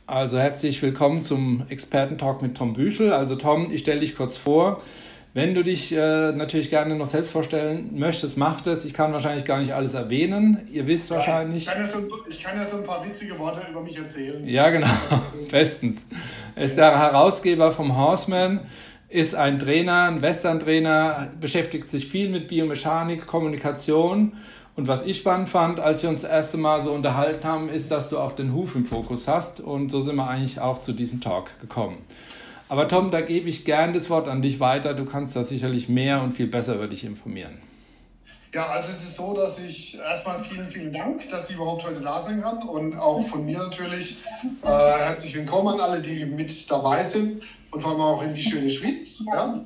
Also herzlich willkommen zum Expertentalk mit Tom Büchel. Also Tom, ich stelle dich kurz vor. Wenn du dich natürlich gerne noch selbst vorstellen möchtest, mach das. Ich kann wahrscheinlich gar nicht alles erwähnen. Ihr wisst Ja, wahrscheinlich. ich kann ja so ein paar witzige Worte über mich erzählen. Ja, genau, Das, bestens. Er ist ja. der Herausgeber vom Horseman, ist ein Trainer, ein Western-Trainer, beschäftigt sich viel mit Biomechanik, Kommunikation. Und was ich spannend fand, als wir uns das erste Mal so unterhalten haben, ist, dass du auch den Huf im Fokus hast. Und so sind wir eigentlich auch zu diesem Talk gekommen. Aber Tom, da gebe ich gern das Wort an dich weiter. Du kannst da sicherlich mehr und viel besser über dich informieren. Ja, also es ist so, dass ich erstmal vielen Dank, dass ich überhaupt heute da sein kann und auch von mir natürlich herzlich willkommen an alle, die mit dabei sind und vor allem auch in die schöne Schweiz. Ja,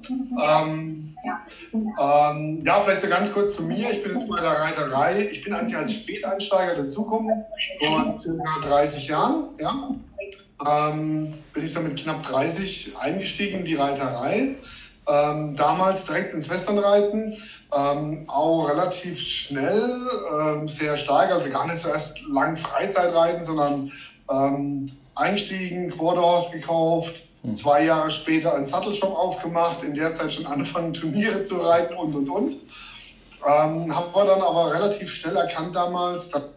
ja, vielleicht so ganz kurz zu mir. Ich bin jetzt bei der Reiterei. Ich bin eigentlich als Späteinsteiger dazugekommen, vor circa 30 Jahren. Ja. Bin ich so mit knapp 30 eingestiegen in die Reiterei. Damals direkt ins Westernreiten. Auch relativ schnell, sehr stark, also gar nicht zuerst lang Freizeitreiten, sondern eingestiegen, Quarterhorse gekauft, 2 Jahre später einen Sattelshop aufgemacht, in der Zeit schon angefangen Turniere zu reiten und. Haben wir dann aber relativ schnell erkannt damals, dass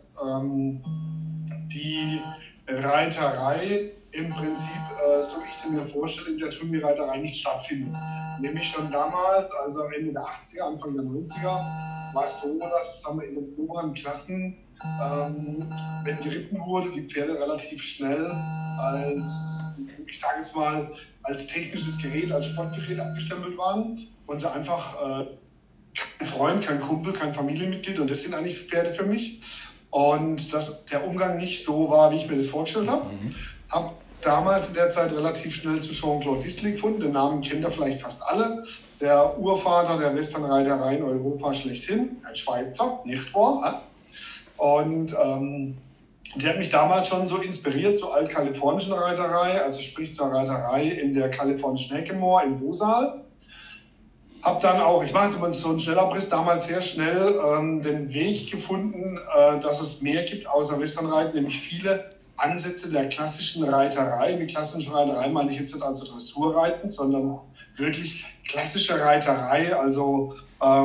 die Reiterei im Prinzip, so ich sie mir vorstelle, in der Turnierreiterei nicht stattfindet. Nämlich schon damals, also Ende der 80er, Anfang der 90er, war es so, dass sagen wir, in den oberen Klassen, wenn geritten wurde, die Pferde relativ schnell als, ich sage jetzt mal, als technisches Gerät, als Sportgerät abgestempelt waren und sie einfach kein Freund, kein Kumpel, kein Familienmitglied und das sind eigentlich Pferde für mich. Und dass der Umgang nicht so war, wie ich mir das vorgestellt habe. Habe damals in der Zeit relativ schnell zu Jean-Claude Dissely gefunden. Den Namen kennt ihr vielleicht fast alle. Der Urvater der Westernreiterei in Europa schlechthin. Ein Schweizer, nicht wahr? Und der hat mich damals schon so inspiriert zur altkalifornischen Reiterei, also sprich zur Reiterei in der kalifornischen Heckenmoor in Bosal. Habe dann auch, ich mache jetzt mal so einen Schnellabriss, damals sehr schnell den Weg gefunden, dass es mehr gibt außer Westernreiten, nämlich viele Ansätze der klassischen Reiterei. Mit klassischen Reiterei meine ich jetzt nicht also Dressurreiten, sondern wirklich klassische Reiterei, also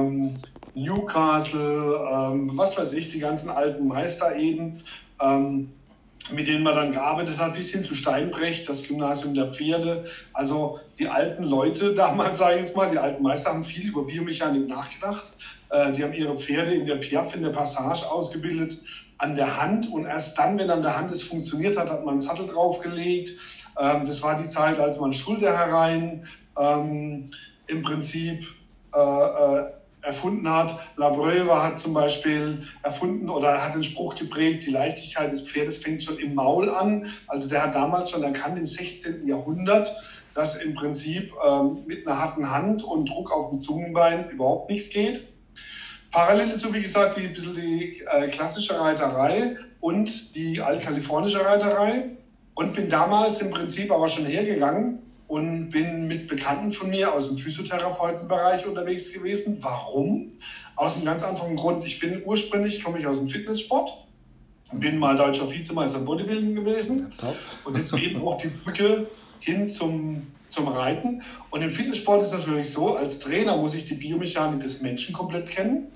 Newcastle, was weiß ich, die ganzen alten Meister eben, mit denen man dann gearbeitet hat, bis hin zu Steinbrecht, das Gymnasium der Pferde. Also die alten Leute damals, sage ich jetzt mal, die alten Meister haben viel über Biomechanik nachgedacht. Die haben ihre Pferde in der Piaffe, in der Passage ausgebildet, an der Hand. Und erst dann, wenn an der Hand es funktioniert hat, hat man einen Sattel draufgelegt. Das war die Zeit, als man Schulterhereien im Prinzip erfunden hat. Labreuve hat zum Beispiel erfunden oder hat den Spruch geprägt, die Leichtigkeit des Pferdes fängt schon im Maul an. Also der hat damals schon erkannt im 16. Jahrhundert, dass im Prinzip mit einer harten Hand und Druck auf dem Zungenbein überhaupt nichts geht. Parallel dazu, wie gesagt, die klassische Reiterei und die altkalifornische Reiterei und bin damals im Prinzip aber schon hergegangen und bin mit Bekannten von mir aus dem Physiotherapeutenbereich unterwegs gewesen. Warum? Aus einem ganz einfachen Grund. Komme ich aus dem Fitnesssport, bin mal deutscher Vizemeister Bodybuilding gewesen und jetzt eben auch die Brücke hin zum Reiten. Und im Fitnesssport ist natürlich so, als Trainer muss ich die Biomechanik des Menschen komplett kennen.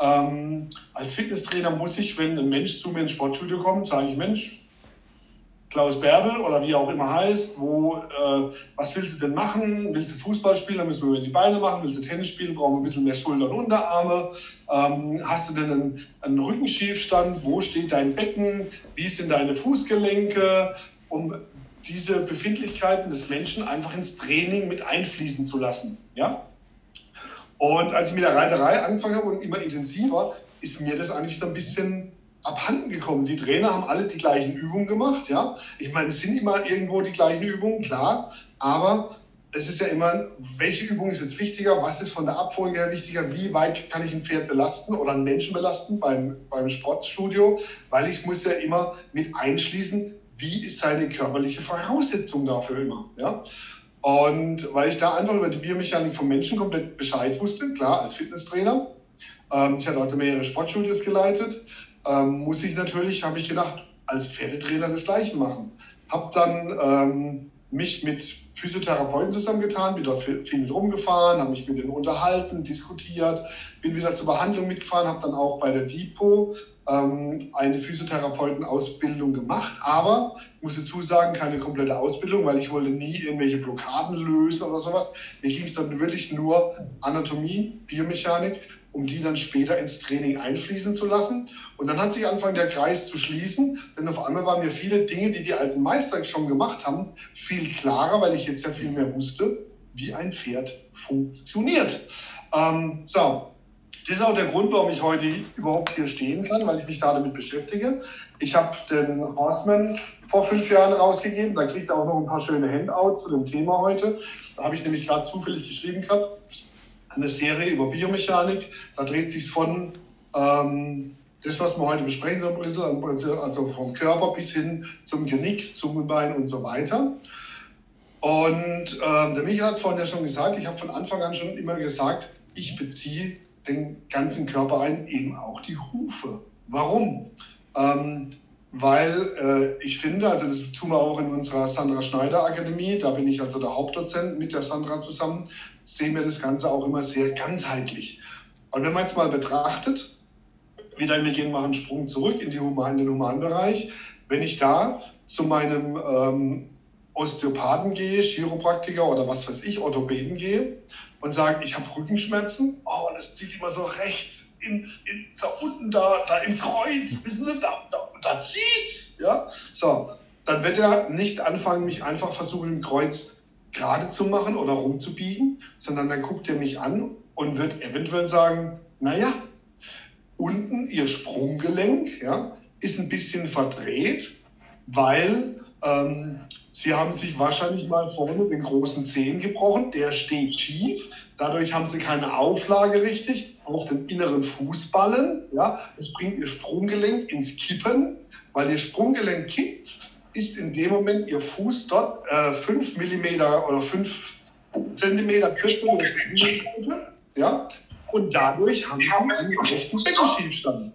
Als Fitnesstrainer muss ich, wenn ein Mensch zu mir ins Sportstudio kommt, sage ich, Mensch, Klaus Bärbel oder wie auch immer heißt, was willst du denn machen? Willst du Fußball spielen, dann müssen wir über die Beine machen. Willst du Tennis spielen, brauchen wir ein bisschen mehr Schultern und Unterarme. Hast du denn einen Rückenschiefstand? Wo steht dein Becken? Wie sind deine Fußgelenke? Um diese Befindlichkeiten des Menschen einfach ins Training mit einfließen zu lassen. Ja? Und als ich mit der Reiterei angefangen habe und immer intensiver, ist mir das eigentlich so ein bisschen abhanden gekommen. Die Trainer haben alle die gleichen Übungen gemacht. Ja? Ich meine, es sind immer irgendwo die gleichen Übungen, klar, aber es ist ja immer, welche Übung ist jetzt wichtiger, was ist von der Abfolge her wichtiger, wie weit kann ich ein Pferd belasten oder einen Menschen belasten beim Sportstudio, weil ich muss ja immer mit einschließen, wie ist seine körperliche Voraussetzung dafür immer. Ja? Und weil ich da einfach über die Biomechanik vom Menschen komplett Bescheid wusste, klar, als Fitnesstrainer, ich hatte also mehrere Sportstudios geleitet, habe ich gedacht, als Pferdetrainer das Gleiche machen. habe dann mich mit Physiotherapeuten zusammengetan, bin dort viel mit rumgefahren, habe mich mit denen unterhalten, diskutiert, bin wieder zur Behandlung mitgefahren, habe dann auch bei der DIPO eine Physiotherapeutenausbildung gemacht, aber ich muss dazu sagen, keine komplette Ausbildung, weil ich wollte nie irgendwelche Blockaden lösen oder sowas. Mir ging es dann wirklich nur Anatomie, Biomechanik, um die dann später ins Training einfließen zu lassen. Und dann hat sich angefangen, der Kreis zu schließen, denn auf einmal waren mir viele Dinge, die die alten Meister schon gemacht haben, viel klarer, weil ich jetzt ja viel mehr wusste, wie ein Pferd funktioniert. Das ist auch der Grund, warum ich heute überhaupt hier stehen kann, weil ich mich da damit beschäftige. Ich habe den Horseman vor 5 Jahren rausgegeben. Da kriegt er auch noch ein paar schöne Handouts zu dem Thema heute. Da habe ich nämlich gerade zufällig geschrieben gehabt. Eine Serie über Biomechanik. Da dreht sich von das, was wir heute besprechen, also vom Körper bis hin zum Genick, Zungenbein und so weiter. Und der Michael hat es vorhin ja schon gesagt, ich habe von Anfang an schon immer gesagt, ich beziehe den ganzen Körper ein, eben auch die Hufe. Warum? Weil ich finde, also das tun wir auch in unserer Sandra Schneider Akademie, da bin ich also der Hauptdozent mit der Sandra zusammen, sehen wir das Ganze auch immer sehr ganzheitlich. Und wenn man jetzt mal betrachtet, wir gehen mal einen Sprung zurück in den Humanbereich, wenn ich da zu meinem Osteopathen gehe, Chiropraktiker oder was weiß ich, Orthopäden gehe und sage, ich habe Rückenschmerzen, und es zieht immer so rechts, da unten, da im Kreuz, wissen Sie, da zieht's, ja, so, dann wird er nicht anfangen, mich einfach versuchen, im Kreuz gerade zu machen oder rumzubiegen, sondern dann guckt er mich an und wird eventuell sagen, naja, unten Ihr Sprunggelenk, ja, ist ein bisschen verdreht, weil Sie haben sich wahrscheinlich mal vorne den großen Zehen gebrochen, der steht schief, dadurch haben Sie keine Auflage richtig auf den inneren Fußballen, ja, das bringt Ihr Sprunggelenk ins Kippen, weil Ihr Sprunggelenk kippt, ist in dem Moment Ihr Fuß dort 5 mm oder 5 cm kürzer, ja, und dadurch haben Sie einen rechten Beckenschiefstand.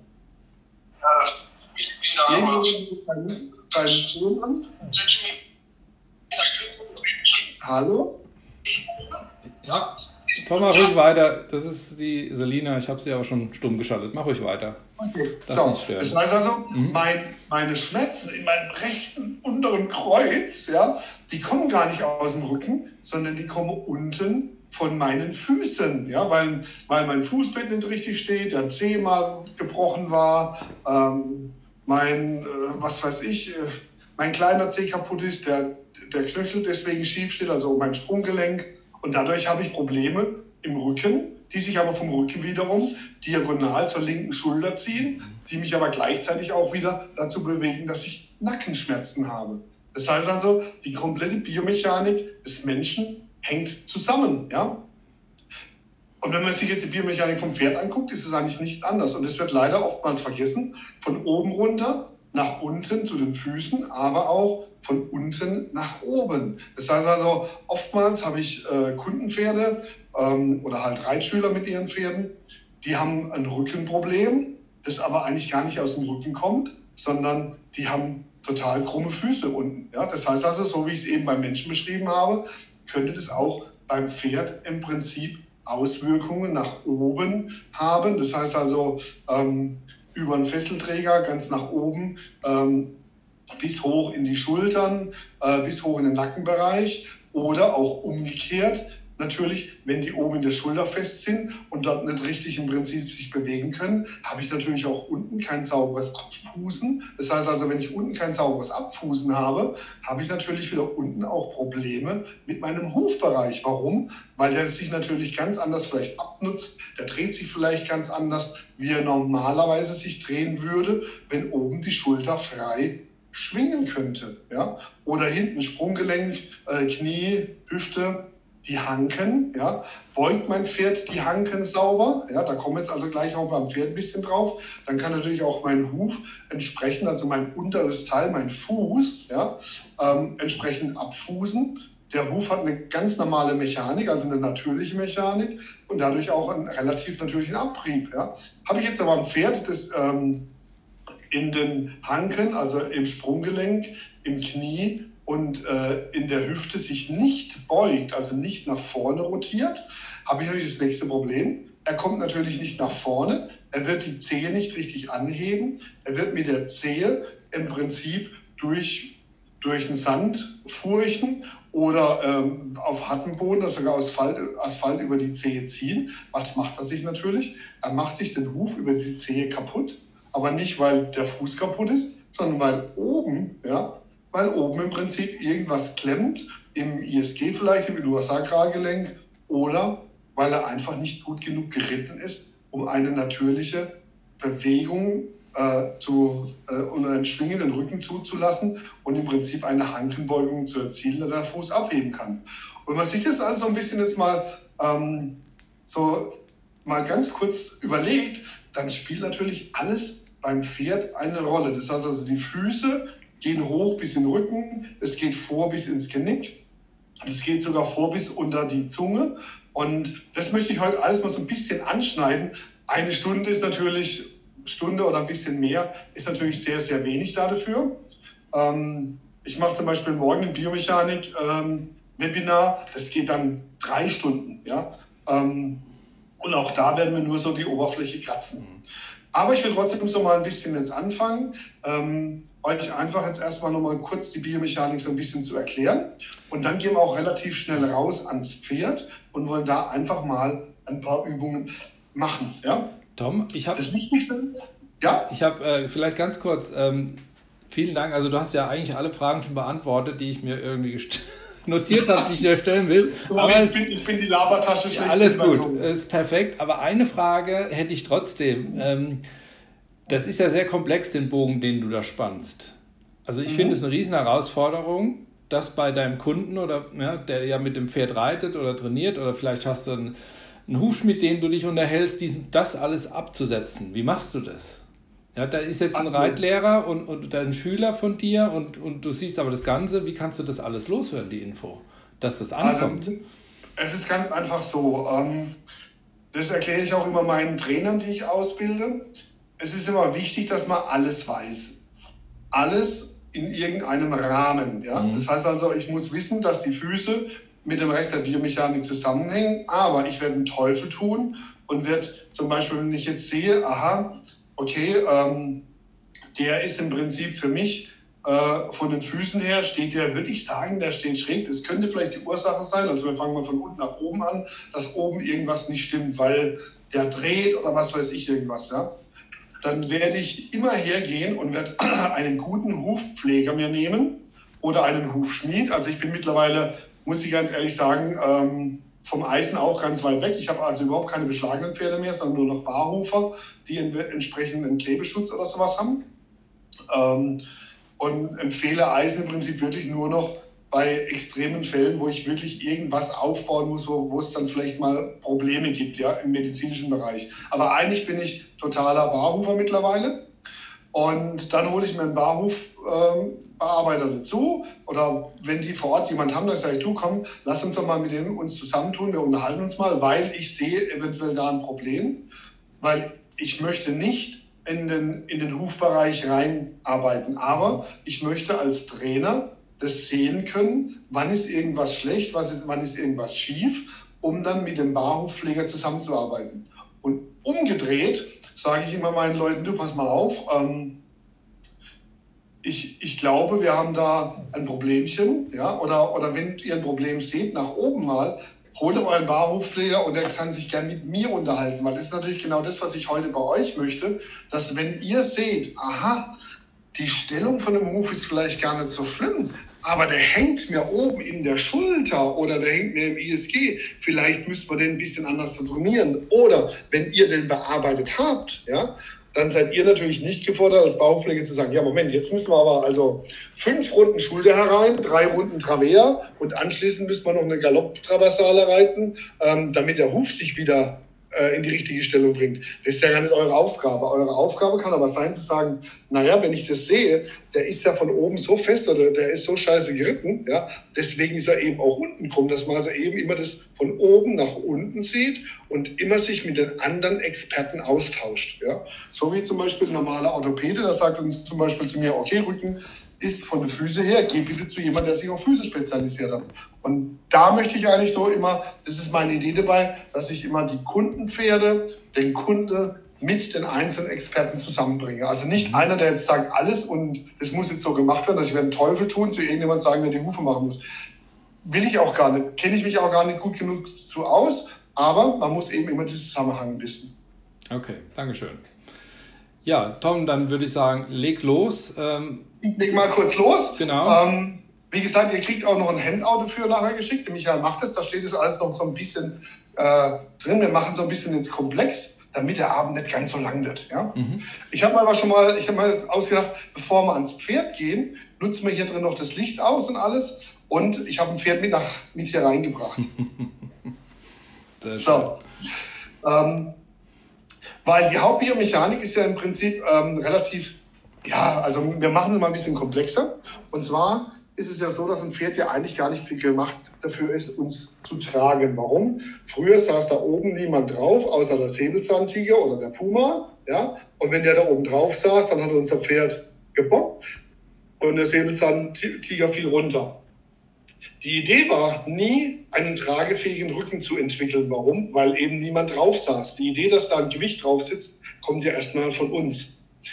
Hallo? Ja. Komm mal ruhig weiter. Das ist die Selina. Ich habe sie aber schon stumm geschaltet. Mach ruhig weiter. Okay. Das heißt also, meine Schmerzen in meinem rechten unteren Kreuz, ja, die kommen gar nicht aus dem Rücken, sondern die kommen unten von meinen Füßen, ja, weil mein Fußbett nicht richtig steht, der Zeh mal gebrochen war, mein kleiner Zeh kaputt ist, der Knöchel deswegen schief steht, also mein Sprunggelenk. Und dadurch habe ich Probleme im Rücken, die sich aber vom Rücken wiederum diagonal zur linken Schulter ziehen, die mich aber gleichzeitig auch wieder dazu bewegen, dass ich Nackenschmerzen habe. Das heißt also, die komplette Biomechanik des Menschen hängt zusammen, ja. Und wenn man sich jetzt die Biomechanik vom Pferd anguckt, ist es eigentlich nicht anders. Und es wird leider oftmals vergessen, von oben runter nach unten zu den Füßen, aber auch von unten nach oben. Das heißt also, oftmals habe ich Kundenpferde oder halt Reitschüler mit ihren Pferden, die haben ein Rückenproblem, das aber eigentlich gar nicht aus dem Rücken kommt, sondern die haben total krumme Füße unten. Ja? Das heißt also, so wie ich es eben beim Menschen beschrieben habe, könnte das auch beim Pferd im Prinzip Auswirkungen nach oben haben. Das heißt also, über einen Fesselträger ganz nach oben, bis hoch in die Schultern, bis hoch in den Nackenbereich oder auch umgekehrt. Natürlich, wenn die oben in der Schulter fest sind und dort nicht richtig im Prinzip sich bewegen können, habe ich natürlich auch unten kein sauberes Abfußen. Das heißt also, wenn ich unten kein sauberes Abfußen habe, habe ich natürlich wieder unten auch Probleme mit meinem Hufbereich. Warum? Weil der sich natürlich ganz anders vielleicht abnutzt. Der dreht sich vielleicht ganz anders, wie er normalerweise sich drehen würde, wenn oben die Schulter frei schwingen könnte. Ja? Oder hinten Sprunggelenk, Knie, Hüfte, die Hanken, ja, beugt mein Pferd die Hanken sauber, ja, da kommen wir jetzt also gleich auch beim Pferd ein bisschen drauf, dann kann natürlich auch mein Huf entsprechend, also mein unteres Teil, mein Fuß, ja, entsprechend abfußen. Der Huf hat eine ganz normale Mechanik, also eine natürliche Mechanik und dadurch auch einen relativ natürlichen Abtrieb, ja. Habe ich jetzt aber ein Pferd, das in den Hanken, also im Sprunggelenk, im Knie und in der Hüfte sich nicht beugt, also nicht nach vorne rotiert, habe ich natürlich das nächste Problem. Er kommt natürlich nicht nach vorne, er wird die Zehe nicht richtig anheben, er wird mit der Zehe im Prinzip durch den Sand furchen oder auf hartem Boden, also sogar Asphalt über die Zehe ziehen. Was macht er sich natürlich? Er macht sich den Huf über die Zehe kaputt, aber nicht, weil der Fuß kaputt ist, sondern weil oben im Prinzip irgendwas klemmt, im ISG vielleicht, im Iliosakralgelenk, oder weil er einfach nicht gut genug geritten ist, um eine natürliche Bewegung und einen schwingenden Rücken zuzulassen und im Prinzip eine Hantelbeugung zu erzielen, dass der Fuß abheben kann. Und wenn man sich das also ein bisschen jetzt mal mal ganz kurz überlegt, dann spielt natürlich alles beim Pferd eine Rolle. Das heißt also, die Füße gehen hoch bis in den Rücken, es geht vor bis ins Genick, es geht sogar vor bis unter die Zunge. Und das möchte ich heute alles mal so ein bisschen anschneiden. Eine Stunde ist natürlich, Stunde oder ein bisschen mehr, ist natürlich sehr, sehr wenig dafür. Ich mache zum Beispiel morgen ein Biomechanik-Webinar, das geht dann 3 Stunden. Ja? Und auch da werden wir nur so die Oberfläche kratzen. Aber ich will trotzdem so mal ein bisschen jetzt anfangen, euch einfach jetzt erstmal nochmal kurz die Biomechanik so ein bisschen zu erklären. Und dann gehen wir auch relativ schnell raus ans Pferd und wollen da einfach mal ein paar Übungen machen. Ja? Tom, das Wichtigste, ja? Ich habe vielleicht ganz kurz, vielen Dank, also du hast ja eigentlich alle Fragen schon beantwortet, die ich mir irgendwie notiert habe, die ich dir stellen will. Aber ich bin die Labertasche schlecht. Ja, alles gut, so. Ist perfekt. Aber eine Frage hätte ich trotzdem. Das ist ja sehr komplex, den Bogen, den du da spannst. Also ich finde es eine riesen Herausforderung, das bei deinem Kunden, oder der ja mit dem Pferd reitet oder trainiert, oder vielleicht hast du einen Hufschmied, mit dem du dich unterhältst, das alles abzusetzen. Wie machst du das? Ja, da ist jetzt ein Reitlehrer und ein Schüler von dir und du siehst aber das Ganze. Wie kannst du das alles loswerden, die Info, dass das ankommt? Also, es ist ganz einfach so. Das erkläre ich auch immer meinen Trainern, die ich ausbilde. Es ist immer wichtig, dass man alles weiß. Alles in irgendeinem Rahmen. Ja? Das heißt also, ich muss wissen, dass die Füße mit dem Rest der Biomechanik zusammenhängen, aber ich werde einen Teufel tun und werde zum Beispiel, wenn ich jetzt sehe, aha, okay, der ist im Prinzip für mich von den Füßen her, würde ich sagen, der steht schräg. Das könnte vielleicht die Ursache sein, also wir fangen mal von unten nach oben an, dass oben irgendwas nicht stimmt, weil der dreht oder was weiß ich irgendwas, ja. Dann werde ich immer hergehen und werde einen guten Hufpfleger mir nehmen oder einen Hufschmied. Also ich bin mittlerweile, muss ich ganz ehrlich sagen, vom Eisen auch ganz weit weg. Ich habe also überhaupt keine beschlagenen Pferde mehr, sondern nur noch Barhufer, die entsprechend einen Klebeschutz oder sowas haben. Und empfehle Eisen im Prinzip wirklich nur noch bei extremen Fällen, wo ich wirklich irgendwas aufbauen muss, wo es dann vielleicht mal Probleme gibt, ja, im medizinischen Bereich. Aber eigentlich bin ich totaler Barhufer mittlerweile. Und dann hole ich mir einen Barhufbearbeiter dazu. Oder wenn die vor Ort jemand haben, dann sage ich, du komm, lass uns doch mal mit dem uns zusammentun, wir unterhalten uns mal, weil ich sehe eventuell da ein Problem. Weil ich möchte nicht in den Hufbereich reinarbeiten. Aber ich möchte als Trainer das sehen können, wann ist irgendwas schlecht, wann ist irgendwas schief, um dann mit dem Barhufpfleger zusammenzuarbeiten. Und umgedreht sage ich immer meinen Leuten, du pass mal auf, ich glaube, wir haben da ein Problemchen, ja, oder wenn ihr ein Problem seht, nach oben mal, holt euren Barhufpfleger und der kann sich gern mit mir unterhalten, weil das ist natürlich genau das, was ich heute bei euch möchte, dass wenn ihr seht, aha, die Stellung von dem Huf ist vielleicht gar nicht so schlimm, aber der hängt mir oben in der Schulter oder der hängt mir im ISG. Vielleicht müsst wir den ein bisschen anders trainieren. Oder wenn ihr den bearbeitet habt, ja, dann seid ihr natürlich nicht gefordert, als Bauchpflege zu sagen, ja Moment, jetzt müssen wir aber also 5 Runden Schulter herein, 3 Runden Travers und anschließend müssen wir noch eine Galopp-Traversale reiten, damit der Huf sich wieder in die richtige Stellung bringt. Das ist ja gar nicht eure Aufgabe. Eure Aufgabe kann aber sein zu sagen, naja, wenn ich das sehe, der ist ja von oben so fest oder der ist so scheiße geritten, ja, deswegen ist er eben auch unten krumm, dass man also eben immer das von oben nach unten sieht und immer sich mit den anderen Experten austauscht. Ja. So wie zum Beispiel ein normaler Orthopäde, der sagt dann zum Beispiel zu mir, okay, Rücken, ist von den Füßen her, geh bitte zu jemandem, der sich auf Füße spezialisiert hat. Und da möchte ich eigentlich so immer, das ist meine Idee dabei, dass ich immer die Kundenpferde, den Kunde mit den einzelnen Experten zusammenbringe. Also nicht einer, der jetzt sagt alles und es muss jetzt so gemacht werden, dass ich werde einen Teufel tun, zu irgendjemand sagen, wer die Hufe machen muss. Will ich auch gar nicht, kenne ich mich auch gar nicht gut genug zu aus, aber man muss eben immer den Zusammenhang wissen. Okay, Dankeschön. Ja, Tom, dann würde ich sagen, leg los. Ich leg mal kurz los. Genau. Wie gesagt, ihr kriegt auch noch ein Handout dafür nachher geschickt. Der Michael macht das, da steht das alles noch so ein bisschen drin. Wir machen so ein bisschen jetzt komplex, damit der Abend nicht ganz so lang wird. Ja? Ich habe aber schon mal, ausgedacht, bevor wir ans Pferd gehen, nutzen wir hier drin noch das Licht aus und alles. Und ich habe ein Pferd mit hier reingebracht. So. Weil die Hauptbiomechanik ist ja im Prinzip relativ, also wir machen es mal ein bisschen komplexer. Und zwar ist es ja so, dass ein Pferd ja eigentlich gar nicht gemacht dafür ist, uns zu tragen. Warum? Früher saß da oben niemand drauf, außer der Säbelzahntiger oder der Puma. Ja? Und wenn der da oben drauf saß, dann hat unser Pferd gebockt und der Säbelzahntiger fiel runter. Die Idee war nie, einen tragefähigen Rücken zu entwickeln. Warum? Weil eben niemand drauf saß. Die Idee, dass da ein Gewicht drauf sitzt, kommt ja erstmal von uns.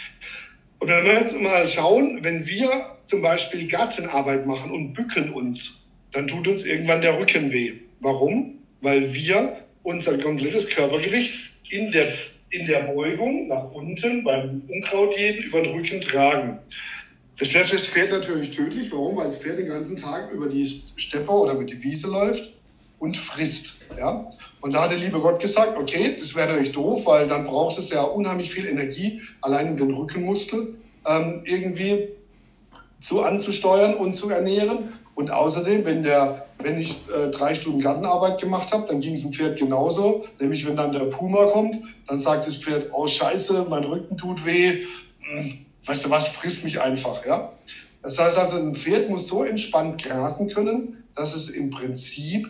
Und wenn wir jetzt mal schauen, wenn wir zum Beispiel Gartenarbeit machen und bücken uns, dann tut uns irgendwann der Rücken weh. Warum? Weil wir unser komplettes Körpergewicht in der Beugung nach unten beim Unkrautjäten über den Rücken tragen. Das wäre für das Pferd natürlich tödlich. Warum? Weil das Pferd den ganzen Tag über die Steppe oder über die Wiese läuft und frisst. Ja? Und da hat der liebe Gott gesagt, okay, das wäre natürlich doof, weil dann braucht es ja unheimlich viel Energie, allein um den Rückenmuskel irgendwie anzusteuern und zu ernähren. Und außerdem, wenn ich 3 Stunden Gartenarbeit gemacht habe, dann ging es dem Pferd genauso. Nämlich, wenn dann der Puma kommt, dann sagt das Pferd, oh Scheiße, mein Rücken tut weh. Weißt du was, friss mich einfach. Ja? Das heißt also, ein Pferd muss so entspannt grasen können, dass es im Prinzip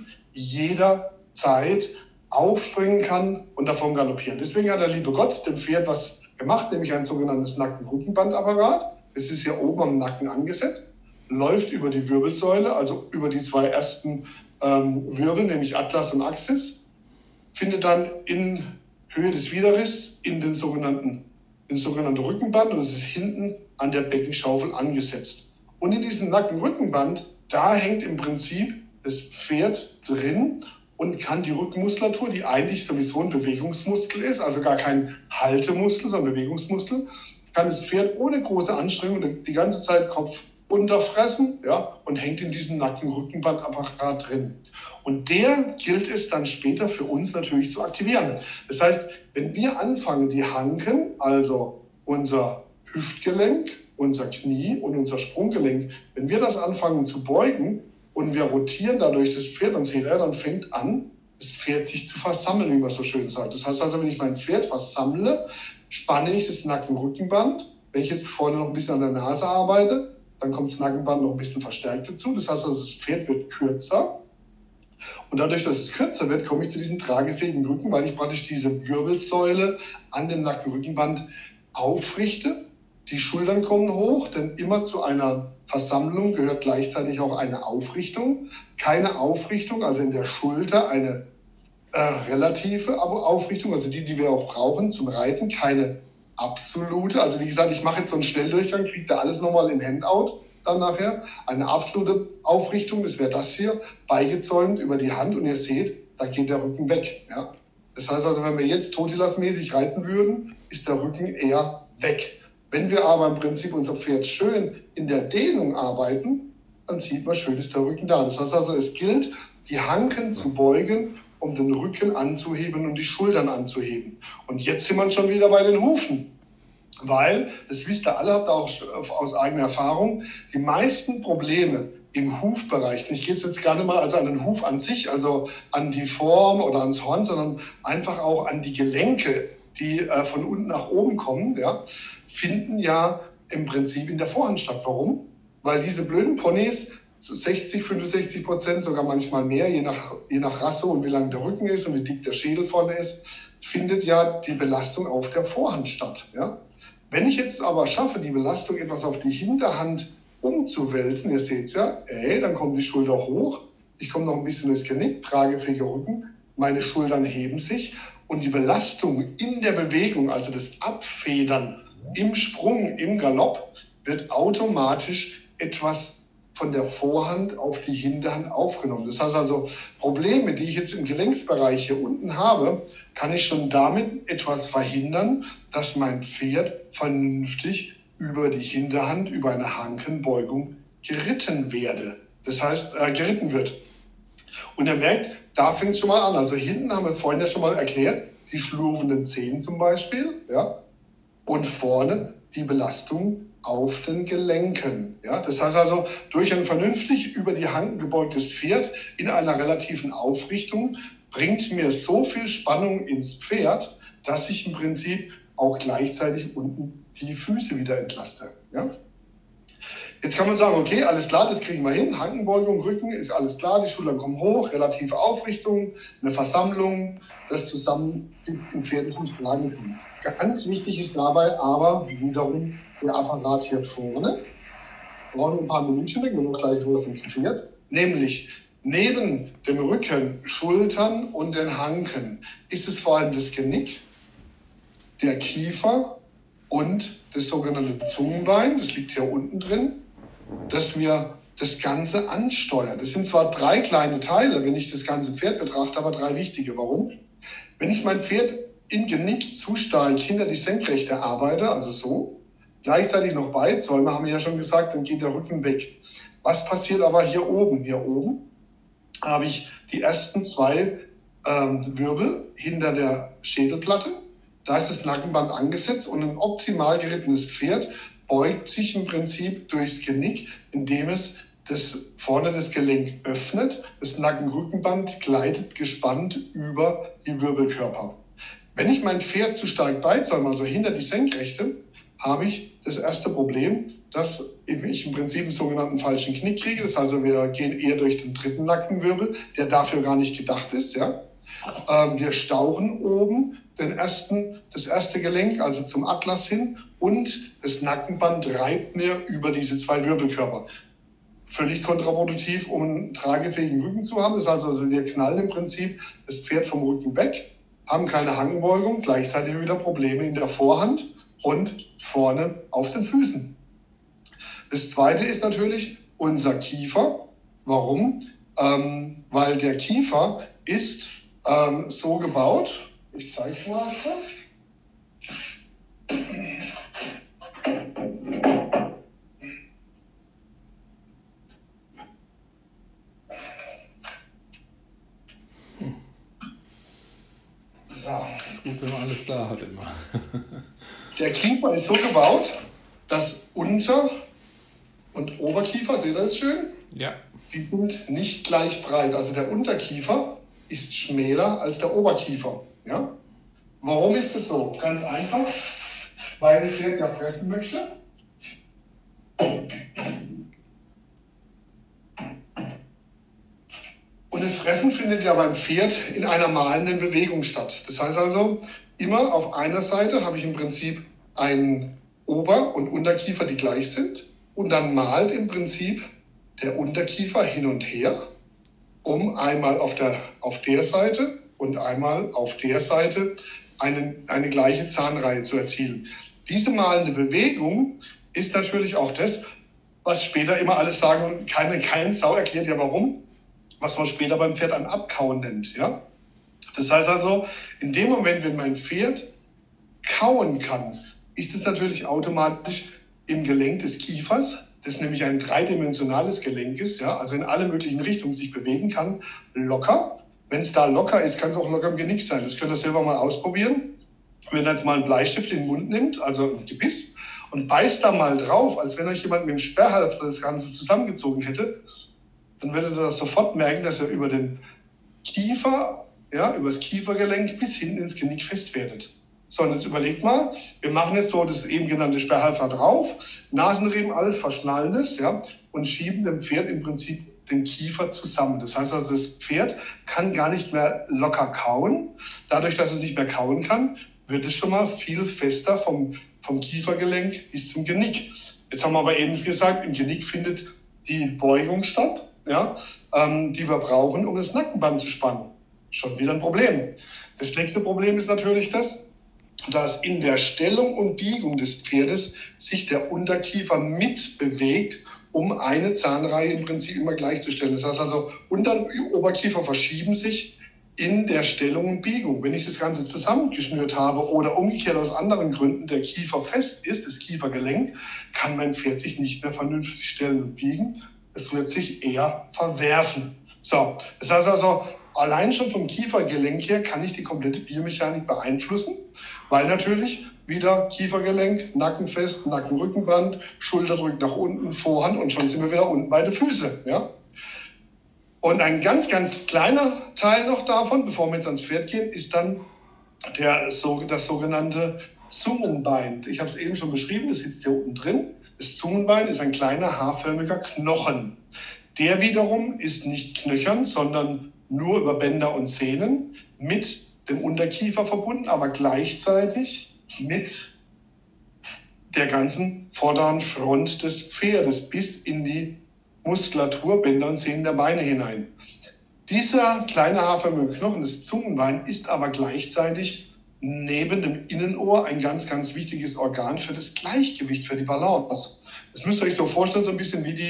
jederzeit aufspringen kann und davon galoppieren. Deswegen hat der liebe Gott dem Pferd was gemacht, nämlich ein sogenanntes Nacken-Rückenbandapparat. Es ist hier oben am Nacken angesetzt, läuft über die Wirbelsäule, also über die 2 ersten Wirbel, nämlich Atlas und Axis, findet dann in Höhe des Widerrisses in den sogenannten Rückenband und es ist hinten an der Beckenschaufel angesetzt. Und in diesem Nacken-Rückenband, da hängt im Prinzip das Pferd drin und kann die Rückenmuskulatur, die eigentlich sowieso ein Bewegungsmuskel ist, also gar kein Haltemuskel, sondern Bewegungsmuskel, kann das Pferd ohne große Anstrengung die ganze Zeit Kopf runterfressen, ja, und hängt in diesem Nacken-Rückenbandapparat drin. Und der gilt es dann später für uns natürlich zu aktivieren. Das heißt, wenn wir anfangen, die Hanken, also unser Hüftgelenk, unser Knie und unser Sprunggelenk, wenn wir das anfangen zu beugen und wir rotieren dadurch das Pferd, dann fängt an, das Pferd sich zu versammeln, wie man so schön sagt. Das heißt also, wenn ich mein Pferd versammle, spanne ich das Nacken-Rückenband. Wenn ich jetzt vorne noch ein bisschen an der Nase arbeite, dann kommt das Nackenband noch ein bisschen verstärkt dazu. Das heißt also, das Pferd wird kürzer. Und dadurch, dass es kürzer wird, komme ich zu diesem tragefähigen Rücken, weil ich praktisch diese Wirbelsäule an dem Nacken-Rückenband aufrichte. Die Schultern kommen hoch, denn immer zu einer Versammlung gehört gleichzeitig auch eine Aufrichtung. Keine Aufrichtung, also in der Schulter eine relative Aufrichtung, also die wir auch brauchen zum Reiten, keine absolute. Also wie gesagt, ich mache jetzt so einen Schnelldurchgang, kriegt da alles nochmal im Handout dann nachher. Eine absolute Aufrichtung, das wäre das hier, beigezäumt über die Hand und ihr seht, da geht der Rücken weg. Ja? Das heißt also, wenn wir jetzt Totilas-mäßig reiten würden, ist der Rücken eher weg. Wenn wir aber im Prinzip unser Pferd schön in der Dehnung arbeiten, dann sieht man, schön ist der Rücken da. Das heißt also, es gilt, die Hanken zu beugen, um den Rücken anzuheben und die Schultern anzuheben. Und jetzt sind wir schon wieder bei den Hufen. Weil, das wisst ihr alle, habt ihr auch aus eigener Erfahrung, die meisten Probleme im Hufbereich, ich gehe jetzt gar nicht mal also an den Huf an sich, also an die Form oder ans Horn, sondern einfach auch an die Gelenke, die von unten nach oben kommen, ja, finden ja im Prinzip in der Vorhand statt. Warum? Weil diese blöden Ponys, so 60-65%, sogar manchmal mehr, je nach Rasse und wie lang der Rücken ist und wie dick der Schädel vorne ist, findet ja die Belastung auf der Vorhand statt. Ja? Wenn ich jetzt aber schaffe, die Belastung etwas auf die Hinterhand umzuwälzen. Ihr seht es ja, dann kommt die Schulter hoch, ich komme noch ein bisschen durchs Genick, tragefähiger Rücken, meine Schultern heben sich und die Belastung in der Bewegung, also das Abfedern im Sprung, im Galopp, wird automatisch etwas von der Vorhand auf die Hinterhand aufgenommen. Das heißt also, Probleme, die ich jetzt im Gelenksbereich hier unten habe, kann ich schon damit etwas verhindern, dass mein Pferd vernünftig über die Hinterhand, über eine Hankenbeugung geritten werde. Das heißt, geritten wird. Und ihr merkt, da fängt es schon mal an. Also hinten haben wir es vorhin ja schon mal erklärt, die schlurfenden Zehen zum Beispiel, ja, und vorne die Belastung auf den Gelenken. Ja? Das heißt also, durch ein vernünftig über die Hand gebeugtes Pferd in einer relativen Aufrichtung bringt mir so viel Spannung ins Pferd, dass ich im Prinzip auch gleichzeitig unten die Füße wieder entlaste. Ja? Jetzt kann man sagen, okay, alles klar, das kriegen wir hin. Hankenbeugung, Rücken ist alles klar, die Schultern kommen hoch, relative Aufrichtung, eine Versammlung, das zusammen ein Pferd zum Tragen kommt. Ganz wichtig ist dabei aber wiederum der Apparat hier vorne. Wir brauchen ein paar Minuten, dann gehen wir gleich los ins Pferd. Nämlich neben dem Rücken, Schultern und den Hanken ist es vor allem das Genick, der Kiefer und das sogenannte Zungenbein, das liegt hier unten drin, dass wir das Ganze ansteuern. Das sind zwar 3 kleine Teile, wenn ich das ganze Pferd betrachte, aber 3 wichtige. Warum? Wenn ich mein Pferd im Genick zu stark hinter die Senkrechte arbeite, also so, gleichzeitig noch Beizäume, haben wir ja schon gesagt, dann geht der Rücken weg. Was passiert aber hier oben? Hier oben habe ich die ersten 2 Wirbel hinter der Schädelplatte. Da ist das Nackenband angesetzt und ein optimal gerittenes Pferd beugt sich im Prinzip durchs Genick, indem es vorne das Gelenk öffnet. Das Nackenrückenband gleitet gespannt über die Wirbelkörper. Wenn ich mein Pferd zu stark beizäume, also hinter die Senkrechte, habe ich das erste Problem, dass ich im Prinzip einen sogenannten falschen Knick kriege. Das heißt, wir gehen eher durch den dritten Nackenwirbel, der dafür gar nicht gedacht ist. Ja? Wir stauchen oben das erste Gelenk, also zum Atlas hin, und das Nackenband reibt mir über diese 2 Wirbelkörper. Völlig kontraproduktiv, um einen tragefähigen Rücken zu haben. Das heißt also, wir knallen im Prinzip das Pferd vom Rücken weg, haben keine Hangbeugung, gleichzeitig wieder Probleme in der Vorhand und vorne auf den Füßen. Das zweite ist natürlich unser Kiefer. Warum? Weil der Kiefer ist so gebaut. Ich zeige es mal kurz. So. Gut, wenn man alles da hat immer. Der Kiefer ist so gebaut, dass Unter- und Oberkiefer, seht ihr das schön? Ja. Die sind nicht gleich breit. Also der Unterkiefer ist schmäler als der Oberkiefer. Ja? Warum ist es so? Ganz einfach, weil das Pferd ja fressen möchte. Und das Fressen findet ja beim Pferd in einer malenden Bewegung statt. Das heißt also, immer auf einer Seite habe ich im Prinzip einen Ober- und Unterkiefer, die gleich sind. Und dann malt im Prinzip der Unterkiefer hin und her, um einmal auf der Seite und einmal auf der Seite eine gleiche Zahnreihe zu erzielen. Diese malende Bewegung ist natürlich auch das, was später immer alles sagen, und kein Sau erklärt ja warum, was man später beim Pferd ein Abkauen nennt. Ja? Das heißt also, in dem Moment, wenn mein Pferd kauen kann, ist es natürlich automatisch im Gelenk des Kiefers, das nämlich ein dreidimensionales Gelenk ist, ja, also in alle möglichen Richtungen sich bewegen kann, locker. Wenn es da locker ist, kann es auch locker im Genick sein. Das könnt ihr selber mal ausprobieren. Wenn ihr jetzt mal einen Bleistift in den Mund nimmt, also ein Gebiss, und beißt da mal drauf, als wenn euch jemand mit dem Sperrhalfter das Ganze zusammengezogen hätte, dann werdet ihr das sofort merken, dass ihr über den Kiefer, ja, über das Kiefergelenk bis hinten ins Genick fest werdet. So, und jetzt überlegt mal, wir machen jetzt so das eben genannte Sperrhalfter drauf, Nasenriemen, alles verschnallen das, ja, und schieben dem Pferd im Prinzip den Kiefer zusammen. Das heißt also, das Pferd kann gar nicht mehr locker kauen. Dadurch, dass es nicht mehr kauen kann, wird es schon mal viel fester vom Kiefergelenk bis zum Genick. Jetzt haben wir aber eben gesagt, im Genick findet die Beugung statt, ja, die wir brauchen, um das Nackenband zu spannen. Schon wieder ein Problem. Das nächste Problem ist natürlich das, dass in der Stellung und Biegung des Pferdes sich der Unterkiefer mitbewegt, um eine Zahnreihe im Prinzip immer gleichzustellen. Das heißt also, Unter- und Oberkiefer verschieben sich in der Stellung und Biegung. Wenn ich das Ganze zusammengeschnürt habe oder umgekehrt aus anderen Gründen der Kiefer fest ist, das Kiefergelenk, kann mein Pferd sich nicht mehr vernünftig stellen und biegen. Es wird sich eher verwerfen. So, das heißt also, allein schon vom Kiefergelenk her kann ich die komplette Biomechanik beeinflussen, weil natürlich wieder Kiefergelenk, Nackenfest, Nackenrückenband, Schulter drückt nach unten, Vorhand und schon sind wir wieder unten bei den Füßen. Ja? Und ein ganz, ganz kleiner Teil noch davon, bevor wir jetzt ans Pferd gehen, ist dann das sogenannte Zungenbein. Ich habe es eben schon beschrieben, das sitzt hier unten drin. Das Zungenbein ist ein kleiner haarförmiger Knochen. Der wiederum ist nicht knöchern, sondern nur über Bänder und Sehnen mit dem Unterkiefer verbunden, aber gleichzeitig mit der ganzen vorderen Front des Pferdes bis in die Muskulatur, Bänder und Sehnen der Beine hinein. Dieser kleine haarförmige Knochen, das Zungenbein, ist aber gleichzeitig neben dem Innenohr ein ganz, ganz wichtiges Organ für das Gleichgewicht, für die Balance. Das müsst ihr euch so vorstellen, so ein bisschen wie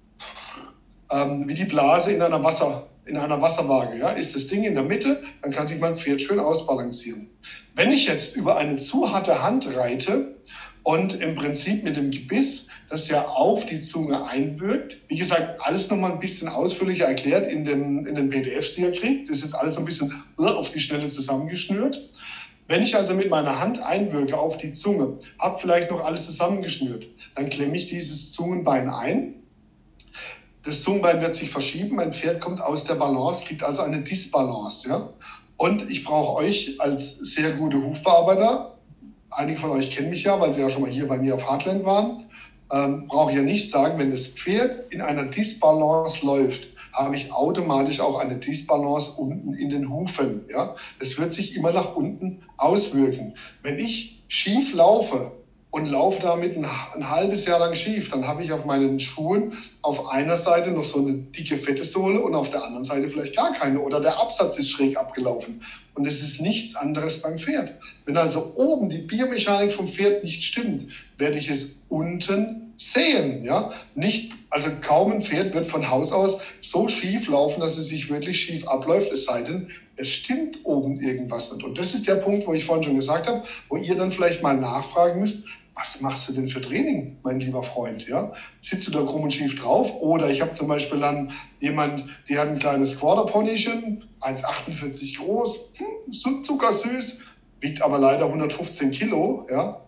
die Blase in einer Wasserwaage. Ja? Ist das Ding in der Mitte, dann kann sich mein Pferd schön ausbalancieren. Wenn ich jetzt über eine zu harte Hand reite und im Prinzip mit dem Gebiss, das ja auf die Zunge einwirkt, wie gesagt, alles nochmal ein bisschen ausführlicher erklärt in den PDFs, die ihr kriegt. Das ist jetzt alles ein bisschen auf die Schnelle zusammengeschnürt. Wenn ich also mit meiner Hand einwirke auf die Zunge, habe vielleicht noch alles zusammengeschnürt, dann klemme ich dieses Zungenbein ein. Das Zungenbein wird sich verschieben, mein Pferd kommt aus der Balance, kriegt also eine Disbalance. Ja? Und ich brauche euch als sehr gute Hufbearbeiter, einige von euch kennen mich ja, weil sie ja schon mal hier bei mir auf Heartland waren, brauche ich ja nicht sagen, wenn das Pferd in einer Disbalance läuft, habe ich automatisch auch eine Disbalance unten in den Hufen. Ja? Das wird sich immer nach unten auswirken. Wenn ich schief laufe und laufe damit ein halbes Jahr lang schief, dann habe ich auf meinen Schuhen auf einer Seite noch so eine dicke, fette Sohle und auf der anderen Seite vielleicht gar keine. Oder der Absatz ist schräg abgelaufen. Und es ist nichts anderes beim Pferd. Wenn also oben die Biomechanik vom Pferd nicht stimmt, werde ich es unten sehen. Ja? Also kaum ein Pferd wird von Haus aus so schief laufen, dass es sich wirklich schief abläuft, es sei denn, es stimmt oben irgendwas nicht. Und das ist der Punkt, wo ich vorhin schon gesagt habe, wo ihr dann vielleicht mal nachfragen müsst, was machst du denn für Training, mein lieber Freund? Ja? Sitzt du da krumm und schief drauf? Oder ich habe zum Beispiel dann jemand, die hat ein kleines Quarter-Ponychen, 1,48 groß, zuckersüß, wiegt aber leider 115 Kilo. Ja?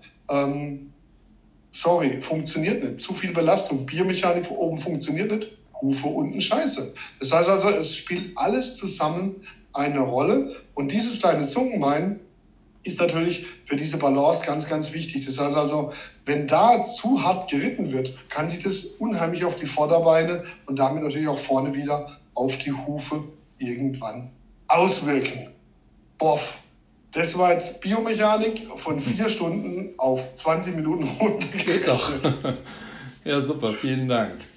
Sorry, funktioniert nicht. Zu viel Belastung. Biomechanik oben funktioniert nicht. Hufe unten scheiße. Das heißt also, es spielt alles zusammen eine Rolle. Und dieses kleine Zungenbein ist natürlich für diese Balance ganz, ganz wichtig. Das heißt also, wenn da zu hart geritten wird, kann sich das unheimlich auf die Vorderbeine und damit natürlich auch vorne wieder auf die Hufe irgendwann auswirken. Boff. Das war jetzt Biomechanik von 4 Stunden auf 20 Minuten runter. Geht doch. Ja, super. Vielen Dank.